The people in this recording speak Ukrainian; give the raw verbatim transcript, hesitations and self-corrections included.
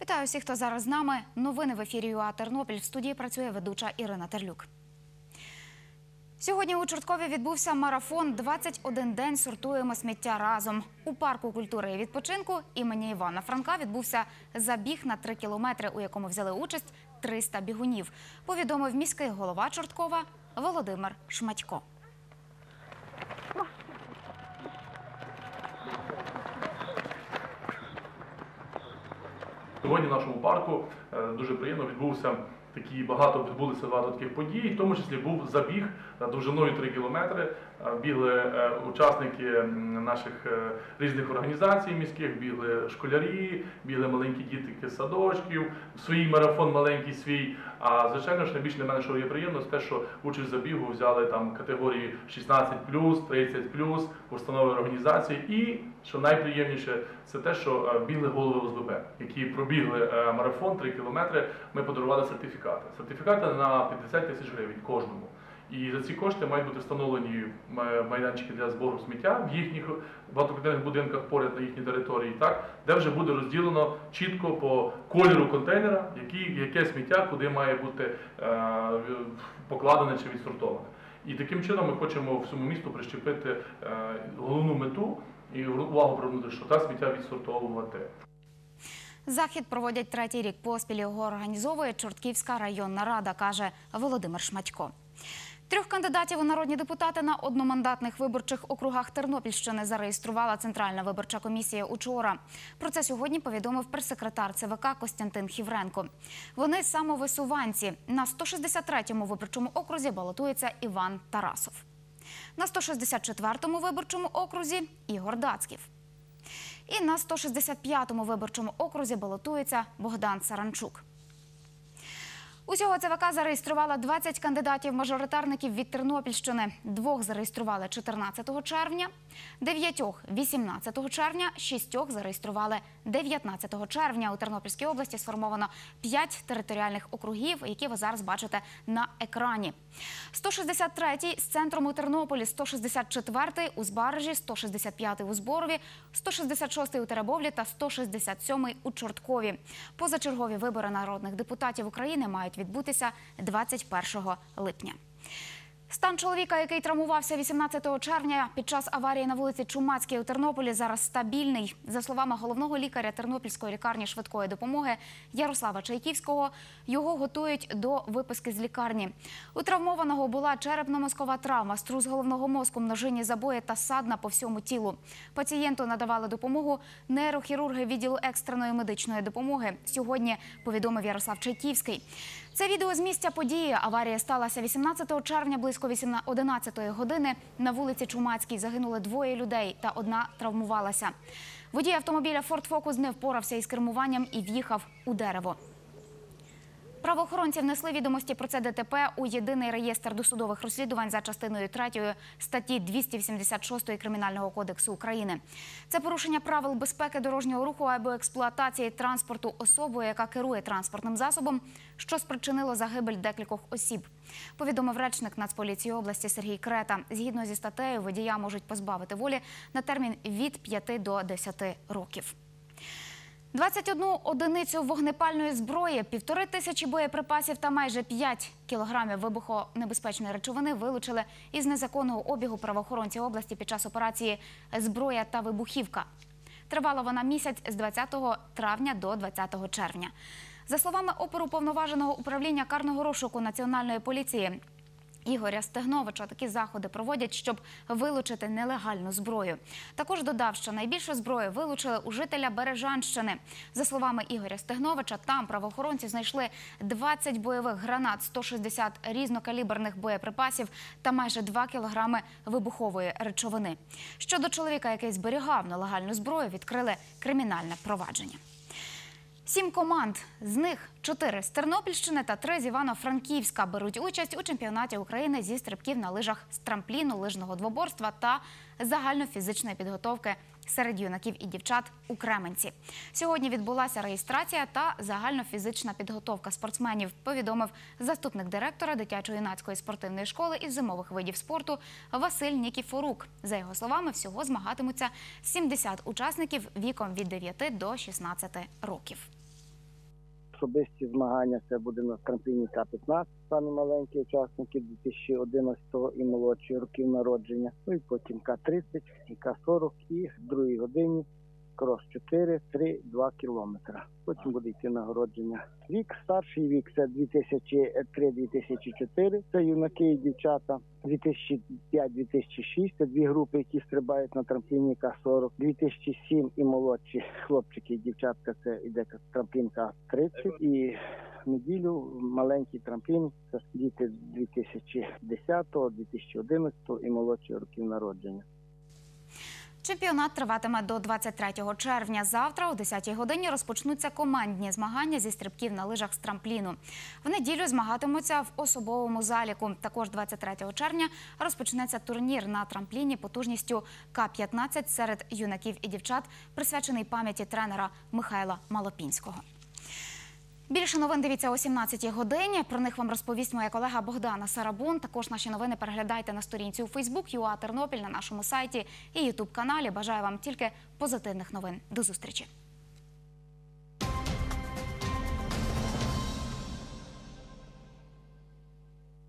Вітаю всіх, хто зараз з нами. Новини в ефірі ЮА Тернопіль. В студії працює ведуча Ірина Терлюк. Сьогодні у Чорткові відбувся марафон «двадцять один день сортуємо сміття разом». У парку культури і відпочинку імені Івана Франка відбувся забіг на три кілометри, у якому взяли участь триста бігунів, повідомив міський голова Чорткова Володимир Шматько. Сьогодні в нашому парку дуже приємно відбувся такі багато відбулися багато таких подій, в тому числі був забіг довжиною три кілометри. Бігли учасники наших різних організацій міських, бігли школярі, бігли маленькі дітки з садочків, свій марафон маленький свій. А звичайно ж найбільше для мене, що є приємно, це те, що участь в забігу взяли там категорії шістнадцять плюс, тридцять плюс, установи організації. І, що найприємніше, це те, що бігли голови ОСББ, які пробігли марафон три кілометри, ми подарували сертифікати. Сертифікати на п'ятдесят тисяч гривень кожному. І за ці кошти мають бути встановлені майданчики для збору сміття в їхніх багатоквартирних будинках поряд на їхній території, так, де вже буде розділено чітко по кольору контейнера, які, яке сміття, куди має бути е, покладене чи відсортоване. І таким чином ми хочемо всьому місту прищепити е, головну мету і увагу привернути, що та сміття відсортовувати. Захід проводять третій рік поспіль. Його організовує Чортківська районна рада, каже Володимир Шматько. Трьох кандидатів у народні депутати на одномандатних виборчих округах Тернопільщини зареєструвала Центральна виборча комісія учора. Про це сьогодні повідомив прес-секретар ЦВК Костянтин Хівренко. Вони самовисуванці. На сто шістдесят третьому виборчому окрузі балотується Іван Тарасов. На сто шістдесят четвертому виборчому окрузі – Ігор Дацьків. І на сто шістдесят п'ятому виборчому окрузі балотується Богдан Саранчук. Усього ЦВК зареєструвала двадцять кандидатів-мажоритарників від Тернопільщини. Двох зареєстрували чотирнадцятого червня, дев'ятьох – вісімнадцятого червня, шістьох зареєстрували дев'ятнадцятого червня. У Тернопільській області сформовано п'ять територіальних округів, які ви зараз бачите на екрані. сто шістдесят третій з центром у Тернополі, сто шістдесят четвертий у Збаражі, сто шістдесят п'ятий у Зборові, сто шістдесят шостий у Теребовлі та сто шістдесят сьомий у Чорткові. Позачергові вибори народних депутатів України мають відбутися двадцять першого липня. Стан чоловіка, який травмувався вісімнадцятого червня під час аварії на вулиці Чумацькій у Тернополі, зараз стабільний. За словами головного лікаря Тернопільської лікарні швидкої допомоги Ярослава Чайківського, його готують до виписки з лікарні. У травмованого була черепно-мозкова травма, струс головного мозку, множинні забої та садна по всьому тілу. Пацієнту надавали допомогу нейрохірурги відділу екстреної медичної допомоги. Сьогодні повідомив Ярослав Чайківський. Це відео з місця події. Аварія сталася вісімнадцятого червня близько одинадцятої години. На вулиці Чумацькій загинули двоє людей та одна травмувалася. Водій автомобіля Ford Focus не впорався із кермуванням і в'їхав у дерево. Правоохоронці внесли відомості про це ДТП у єдиний реєстр досудових розслідувань за частиною третьою статті двісті вісімдесят шостої Кримінального кодексу України. Це порушення правил безпеки дорожнього руху або експлуатації транспорту особою, яка керує транспортним засобом, що спричинило загибель декількох осіб. Повідомив речник Нацполіції області Сергій Крета. Згідно зі статтею, водія можуть позбавити волі на термін від п'яти до десяти років. двадцять одну одиницю вогнепальної зброї, півтори тисячі боєприпасів та майже п'ять кілограмів вибухонебезпечної речовини вилучили із незаконного обігу правоохоронці області під час операції «Зброя та вибухівка». Тривала вона місяць з двадцятого травня до двадцятого червня. За словами оперуповноваженого управління карного розшуку Національної поліції Ігоря Стегновича, такі заходи проводять, щоб вилучити нелегальну зброю. Також додав, що найбільше зброї вилучили у жителя Бережанщини. За словами Ігоря Стегновича, там правоохоронці знайшли двадцять бойових гранат, сто шістдесят різнокаліберних боєприпасів та майже два кілограми вибухової речовини. Щодо чоловіка, який зберігав нелегальну зброю, відкрили кримінальне провадження. Сім команд, з них чотири з Тернопільщини та три з Івано-Франківська беруть участь у чемпіонаті України зі стрибків на лижах з трампліну, лижного двоборства та загальнофізичної підготовки серед юнаків і дівчат у Кременці. Сьогодні відбулася реєстрація та загальнофізична підготовка спортсменів, повідомив заступник директора дитячо-юнацької спортивної школи із зимових видів спорту Василь Нікіфорук. За його словами, всього змагатимуться сімдесят учасників віком від дев'яти до шістнадцяти років. особисті змагання це буде на трампліні К п'ятнадцять, самі маленькі учасники дві тисячі одинадцятого і молодші років народження. Ну і потім К тридцять і К сорок і в другій годині крос чотири, три, два кілометри. Потім буде йти нагородження. Вік, старший вік – це дві тисячі три - дві тисячі чотири, це юнаки і дівчата. дві тисячі п'ять - дві тисячі шість – це дві групи, які стрибають на трампліні К сорок. дві тисячі сім і молодші хлопчики і дівчатка – це іде трамплін К тридцять. І в неділю маленький трамплін – це діти дві тисячі десятого - дві тисячі одинадцятого і молодші років народження. Чемпіонат триватиме до двадцять третього червня. Завтра о десятій годині розпочнуться командні змагання зі стрибків на лижах з трампліну. В неділю змагатимуться в особовому заліку. Також двадцять третього червня розпочнеться турнір на трампліні потужністю К п'ятнадцять серед юнаків і дівчат, присвячений пам'яті тренера Михайла Малопінського. Більше новин дивіться о сімнадцятій годині. Про них вам розповість моя колега Богдана Сарабун. Також наші новини переглядайте на сторінці у Фейсбук, ЮА Тернопіль, на нашому сайті і Ютуб-каналі. Бажаю вам тільки позитивних новин. До зустрічі!